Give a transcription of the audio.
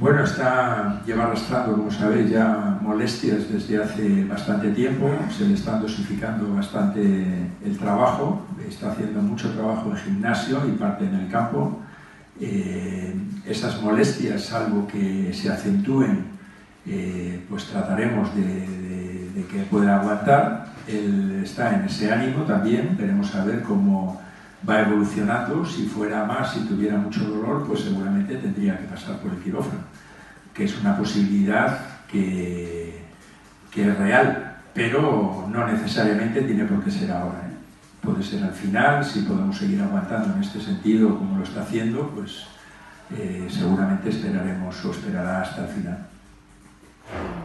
Bueno, lleva arrastrando, como sabéis, ya molestias desde hace bastante tiempo. Se le está dosificando bastante el trabajo. Está haciendo mucho trabajo en gimnasio y parte en el campo. Esas molestias, salvo que se acentúen, pues trataremos de que pueda aguantar. Él está en ese ánimo también. Veremos a ver cómo va evolucionando. Si fuera más, si tuviera mucho dolor, pues seguramente tendría que pasar por el quirófano, que es una posibilidad que es real, pero no necesariamente tiene por qué ser ahora, ¿eh? Puede ser al final. Si podemos seguir aguantando en este sentido como lo está haciendo, pues seguramente esperaremos o esperará hasta el final.